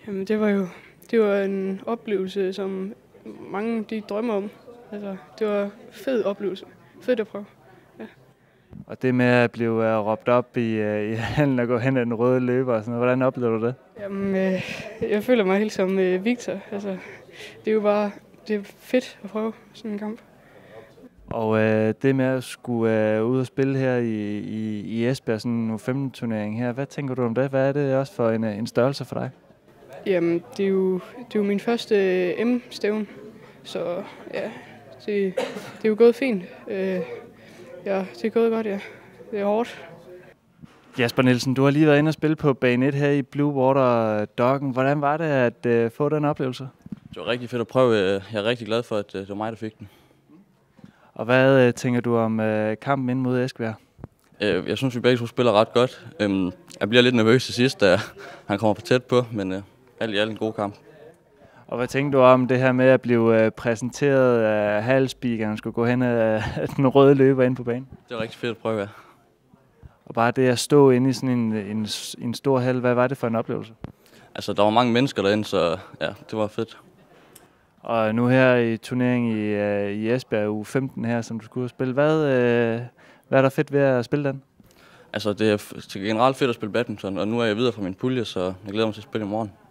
Jamen, det var en oplevelse, som mange de drømmer om. Altså, det var en fed oplevelse. Fedt at prøve. Ja. Og det med at blive råbt op i hallen og gå hen ad den røde løber og sådan noget, hvordan oplever du det? Jamen, jeg føler mig helt som Victor. Altså, det er jo bare det er fedt at prøve sådan en kamp. Og det med at skulle ud og spille her i Esbjerg, sådan en U15-turnering her, hvad tænker du om det? Hvad er det også for en størrelse for dig? Jamen, det er jo min første M-stævne, så ja, det er jo gået fint. Ja, det er gået godt, ja. Det er hårdt. Jasper Nielsen, du har lige været inde og spille på bane 1 her i Blue Water Doggen. Hvordan var det at få den oplevelse? Det var rigtig fedt at prøve. Jeg er rigtig glad for, at det var mig, der fik den. Og hvad tænker du om kampen ind mod Esbjerg? Jeg synes, vi begge to spiller ret godt. Jeg bliver lidt nervøs til sidst, da han kommer for tæt på, men alt i alt en god kamp. Og hvad tænker du om det her med at blive præsenteret af halvspeakeren, og skulle gå hen ad den røde løber ind på banen? Det var rigtig fedt at prøve, ja. Og bare det at stå inde i sådan en stor hal, hvad var det for en oplevelse? Altså, der var mange mennesker derinde, så ja, det var fedt. Og nu her i turneringen i Esbjerg uge 15 her, som du skulle ud og spille, hvad er der fedt ved at spille den? Altså, det er generelt fedt at spille badminton, og nu er jeg videre fra min pulje, så jeg glæder mig til at spille i morgen.